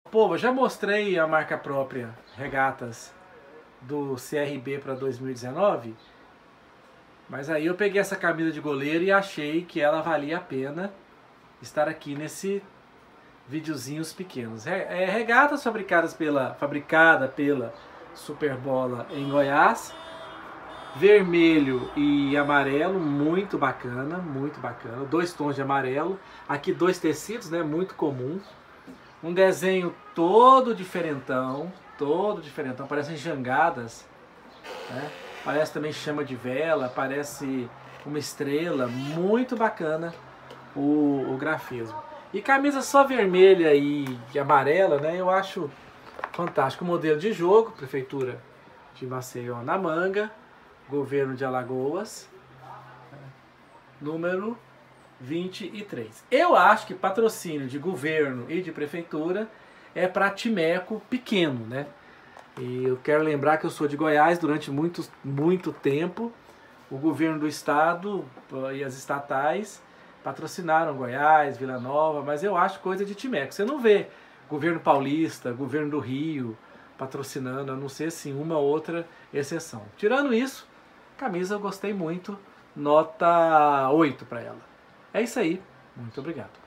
Pô, eu já mostrei a marca própria Regatas do CRB para 2019, mas aí eu peguei essa camisa de goleiro e achei que ela valia a pena estar aqui nesse videozinhos pequenos. Regatas fabricada pela Superbola em Goiás, vermelho e amarelo, muito bacana, muito bacana. 2 tons de amarelo, aqui 2 tecidos, né, muito comum. Um desenho todo diferentão, parecem jangadas, né? Parece também chama de vela, parece uma estrela, muito bacana o grafismo. E camisa só vermelha e amarela, né? Eu acho fantástico. O modelo de jogo, Prefeitura de Maceió na manga, Governo de Alagoas, número 23. Eu acho que patrocínio de governo e de prefeitura é para timeco pequeno, né? E eu quero lembrar que eu sou de Goiás durante muito tempo. O governo do estado e as estatais patrocinaram Goiás, Vila Nova, mas eu acho coisa de timeco. Você não vê governo paulista, governo do Rio patrocinando, a não ser assim uma ou outra exceção. Tirando isso, camisa eu gostei muito, nota 8 para ela. É isso aí, muito obrigado.